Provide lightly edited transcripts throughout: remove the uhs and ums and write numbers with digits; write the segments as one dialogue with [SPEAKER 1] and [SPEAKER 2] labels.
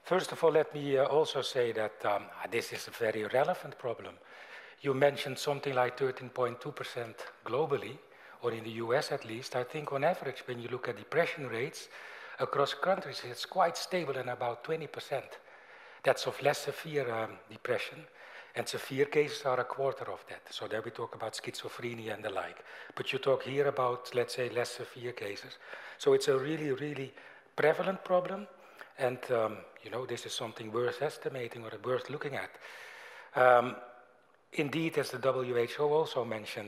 [SPEAKER 1] First of all, let me also say that this is a very relevant problem. You mentioned something like 13.2% globally, or in the US at least. I think on average, when you look at depression rates across countries, it's quite stable and about 20%. That's of less severe depression, and severe cases are a quarter of that. So there we talk about schizophrenia and the like. But you talk here about, let's say, less severe cases. So it's a really, really prevalent problem. And, you know, this is something worth estimating or worth looking at. Indeed, as the WHO also mentioned,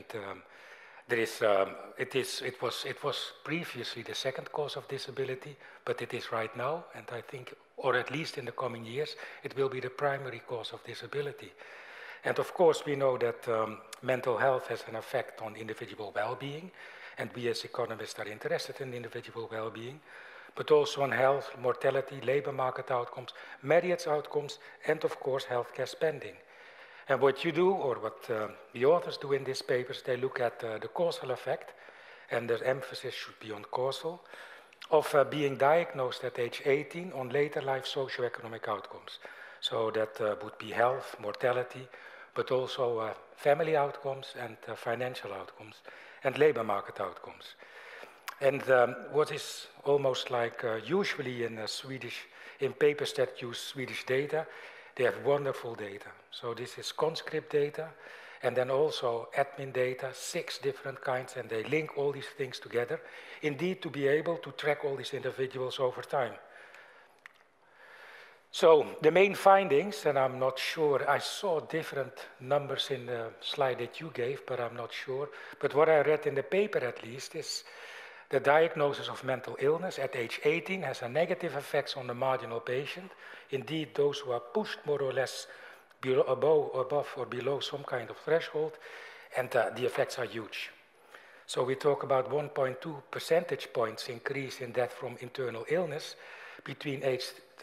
[SPEAKER 1] it was previously the second cause of disability, but it is right now, and I think, or at least in the coming years, it will be the primary cause of disability. And of course, we know that mental health has an effect on individual well-being, and we as economists are interested in individual well-being, but also on health, mortality, labor market outcomes, marriage outcomes, and of course, healthcare spending. And what you do, or what the authors do in these papers, they look at the causal effect, and the emphasis should be on causal, of being diagnosed at age 18 on later life socioeconomic outcomes. So that would be health, mortality, but also family outcomes and financial outcomes, and labor market outcomes. And what is almost like usually in papers that use Swedish data, they have wonderful data. So this is conscript data, and then also admin data, 6 different kinds, and they link all these things together, indeed to be able to track all these individuals over time. So the main findings, and I'm not sure, I saw different numbers in the slide that you gave, but I'm not sure. But what I read in the paper at least is the diagnosis of mental illness at age 18 has a negative effects on the marginal patient. Indeed, those who are pushed more or less above or below some kind of threshold, and the effects are huge. So we talk about 1.2 percentage points increase in death from internal illness between age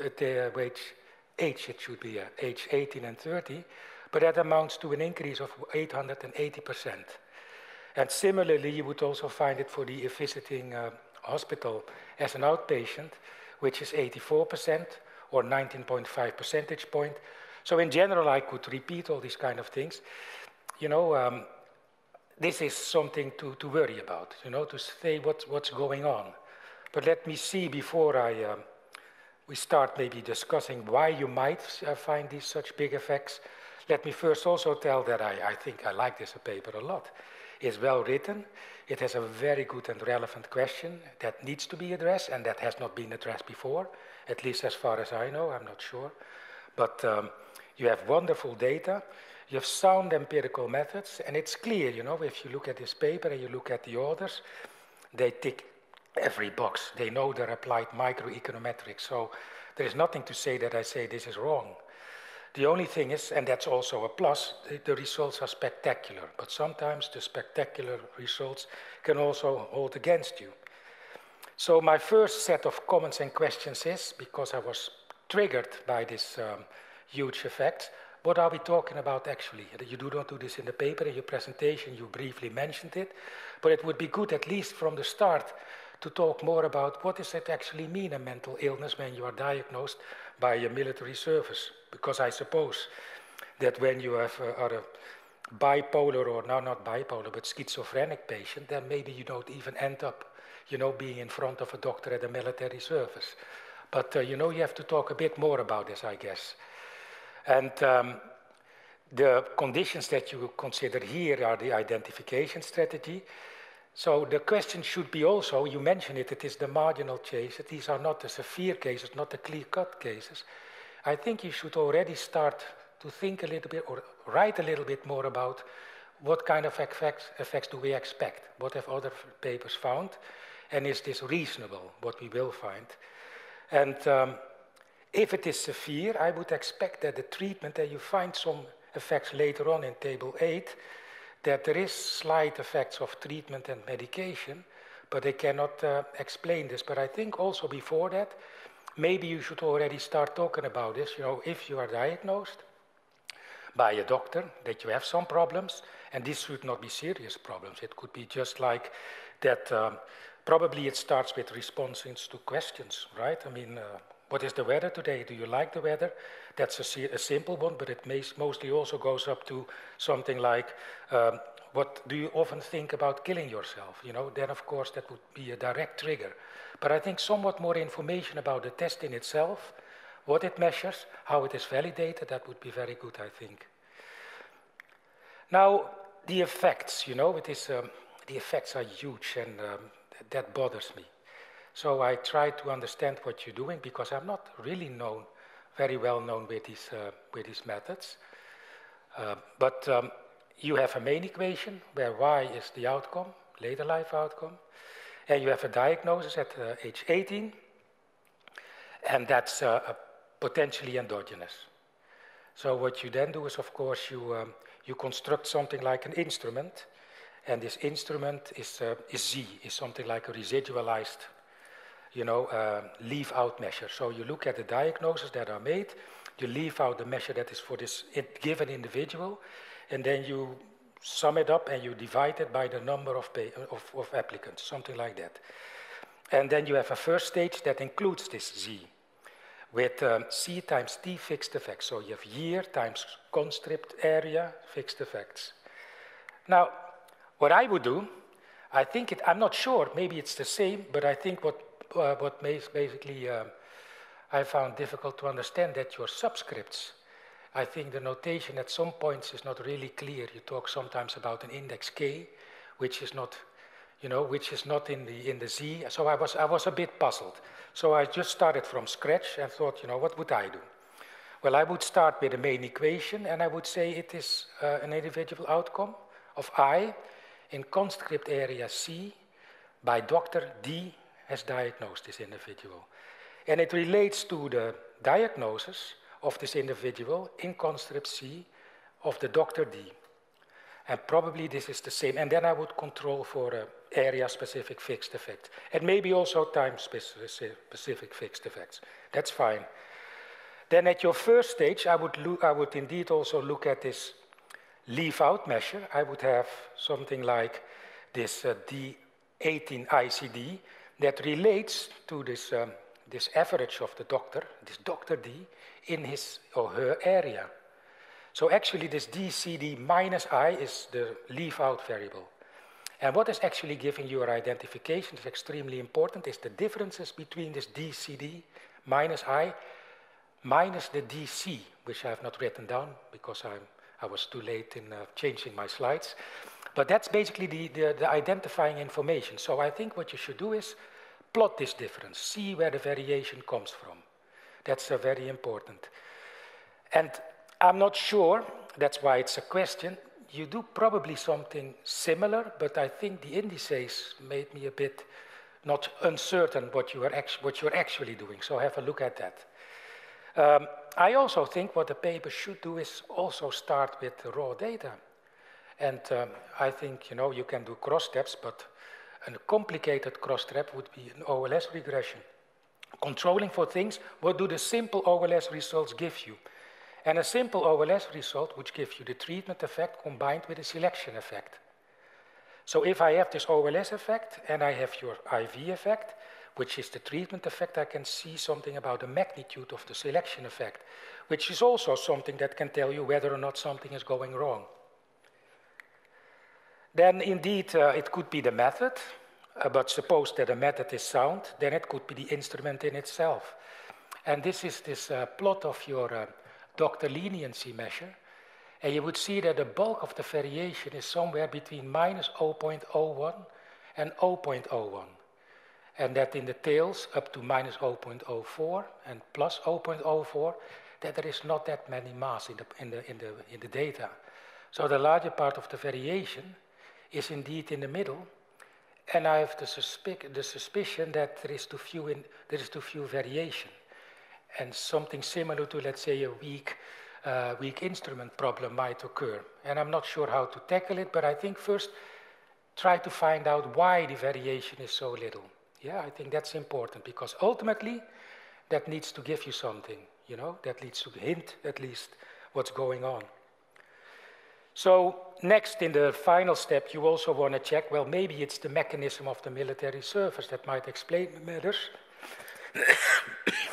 [SPEAKER 1] 18 and 30, but that amounts to an increase of 880%. And similarly, you would also find it for the visiting hospital as an outpatient, which is 84% or 19.5 percentage point. So in general, I could repeat all these kind of things. You know, this is something to worry about, you know, to say what's going on. But let me see before we start maybe discussing why you might find these such big effects. Let me first also tell that I think I like this paper a lot. It's well written. It has a very good and relevant question that needs to be addressed, and that has not been addressed before, at least as far as I know, I'm not sure. But you have wonderful data, you have sound empirical methods, and it's clear, you know, if you look at this paper and you look at the authors, they tick every box. They know they're applied microeconometrics, so there is nothing to say that I say this is wrong. The only thing is, and that's also a plus, the results are spectacular, but sometimes the spectacular results can also hold against you. So my first set of comments and questions is, because I was triggered by this huge effect, what are we talking about actually? You do not do this in the paper, in your presentation, you briefly mentioned it, but it would be good at least from the start to talk more about what does it actually mean, a mental illness, when you are diagnosed by a military service. Because I suppose that when you are a bipolar, or now not bipolar, but schizophrenic patient, then maybe you don't even end up, you know, being in front of a doctor at a military service. But, you know, you have to talk a bit more about this, I guess. And the conditions that you consider here are the identification strategy. So the question should be also, you mentioned it, it is the marginal cases. These are not the severe cases, not the clear-cut cases. I think you should already start to think a little bit or write a little bit more about what kind of effects do we expect? What have other papers found? And is this reasonable, what we will find? And if it is severe, I would expect that the treatment, and you find some effects later on in table 8, that there is slight effects of treatment and medication, but they cannot explain this. But I think also before that, maybe you should already start talking about this. You know, if you are diagnosed by a doctor that you have some problems, and this should not be serious problems. It could be just like that, probably it starts with responses to questions, right? I mean, what is the weather today? Do you like the weather? That's a simple one, but it mostly also goes up to something like, what do you often think about killing yourself? You know, then of course that would be a direct trigger. But I think somewhat more information about the test in itself, what it measures, how it is validated, that would be very good, I think. Now, the effects, you know, the effects are huge, and that bothers me. So I try to understand what you're doing, because I'm not really very well known with these methods. But you have a main equation where y is the outcome, later life outcome, and you have a diagnosis at age 18, and that's potentially endogenous. So what you then do is, of course, you construct something like an instrument, and this instrument is Z, is something like a residualized, you know, leave-out measure. So you look at the diagnoses that are made, you leave out the measure that is for this given individual, and then you sum it up and you divide it by the number of applicants, something like that. And then you have a first stage that includes this Z, with C times T fixed effects. So you have year times conscript area fixed effects. Now, what I would do, I'm not sure, maybe it's the same, but I think what basically I found difficult to understand, that your subscripts, I think the notation at some points is not really clear. You talk sometimes about an index K, which is not, you know, which is not in the Z. So I was a bit puzzled. So I just started from scratch and thought, you know, what would I do? Well, I would start with the main equation, and I would say it is an individual outcome of I in conscript area C by Dr. D has diagnosed this individual. And it relates to the diagnosis of this individual in conscript C of the Dr. D. And probably this is the same. And then I would control for area-specific fixed effect. And maybe also time-specific fixed effects. That's fine. Then at your first stage, I would indeed also look at this leave-out measure. I would have something like this D18 ICD that relates to this average of the doctor, this Dr. D, in his or her area. So actually this DCD minus I is the leave-out variable. And what is actually giving your identification is extremely important, is the differences between this DCD minus I minus the DC, which I have not written down because I was too late in changing my slides. But that's basically the identifying information. So I think what you should do is plot this difference, see where the variation comes from. That's very important. And I'm not sure, that's why it's a question. You do probably something similar, but I think the indices made me a bit not uncertain what you're actually doing. So have a look at that. I also think what the paper should do is also start with the raw data. And I think, you know, you can do cross steps, but a complicated cross step would be an OLS regression. Controlling for things, what do the simple OLS results give you? And a simple OLS result would give you the treatment effect combined with the selection effect. So if I have this OLS effect and I have your IV effect, which is the treatment effect, I can see something about the magnitude of the selection effect, which is also something that can tell you whether or not something is going wrong. Then indeed, it could be the method, but suppose that the method is sound, then it could be the instrument in itself. And this is this plot of your doctor leniency measure. And you would see that the bulk of the variation is somewhere between minus 0.01 and 0.01. And that in the tails up to minus 0.04 and plus 0.04, that there is not that many mass in the data. So the larger part of the variation is indeed in the middle, and I have the suspicion that there is too few variation, and something similar to, let's say, a weak instrument problem might occur. And I'm not sure how to tackle it, but I think first try to find out why the variation is so little. Yeah, I think that's important, because ultimately that needs to give you something, you know, that needs to hint at least what's going on. So next, in the final step, you also want to check, well, maybe it's the mechanism of the military service that might explain the matters.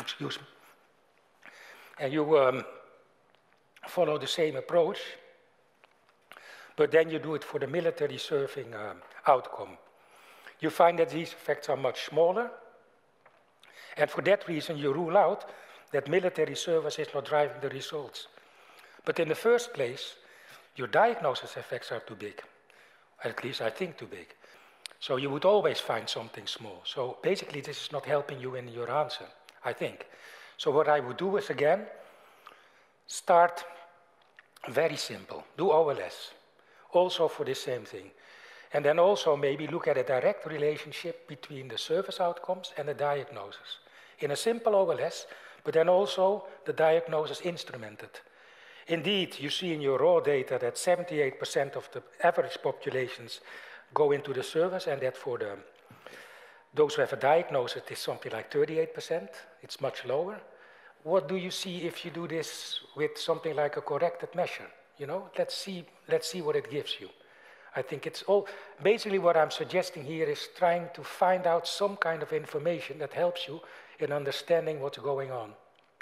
[SPEAKER 1] excuse me, and you follow the same approach, but then you do it for the military serving outcome. You find that these effects are much smaller, and for that reason you rule out that military service is not driving the results. But in the first place, your diagnosis effects are too big, at least I think too big. So you would always find something small. So basically this is not helping you in your answer, I think. So what I would do is again, start very simple, do OLS, also for the same thing. And then also maybe look at a direct relationship between the service outcomes and the diagnosis. In a simple OLS, but then also the diagnosis instrumented. Indeed, you see in your raw data that 78% of the average populations go into the service, and that for those who have a diagnosis, it's something like 38%. It's much lower. What do you see if you do this with something like a corrected measure? You know, let's see what it gives you. I think it's all, basically what I'm suggesting here is trying to find out some kind of information that helps you in understanding what's going on.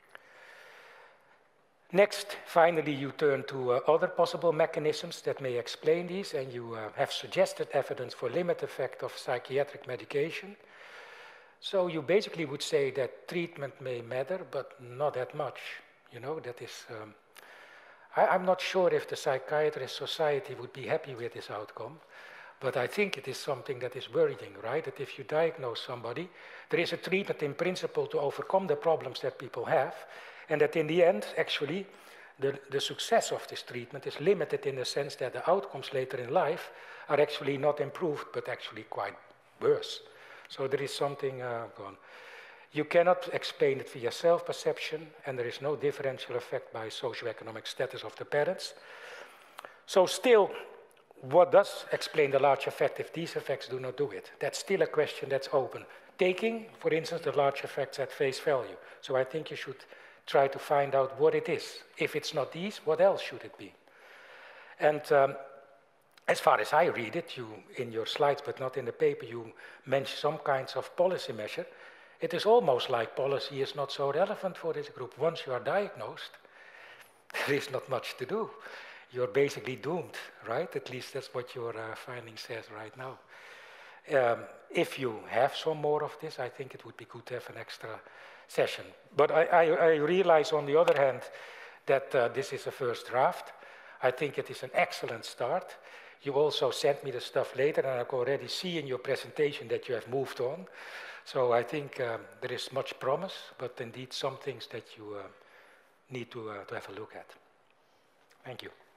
[SPEAKER 1] Next, finally, you turn to other possible mechanisms that may explain these, and you have suggested evidence for limit effect of psychiatric medication. So you basically would say that treatment may matter, but not that much. You know, that is, I'm not sure if the Psychiatrist Society would be happy with this outcome, but I think it is something that is worrying, right? That if you diagnose somebody, there is a treatment in principle to overcome the problems that people have, and that in the end, actually, the success of this treatment is limited in the sense that the outcomes later in life are actually not improved, but actually quite worse. So there is something gone. You cannot explain it via self-perception, and there is no differential effect by socioeconomic status of the parents. So still, what does explain the large effect if these effects do not do it? That's still a question that's open. Taking, for instance, the large effects at face value. So I think you should try to find out what it is. If it's not these, what else should it be? And as far as I read it, you, in your slides, but not in the paper, you mention some kinds of policy measure. It is almost like policy is not so relevant for this group. Once you are diagnosed, there is not much to do. You're basically doomed, right? At least that's what your finding says right now. If you have some more of this, I think it would be good to have an extra session. But I realize, on the other hand, that this is a first draft. I think it is an excellent start. You also sent me the stuff later, and I can already see in your presentation that you have moved on. So I think there is much promise, but indeed some things that you need to have a look at. Thank you.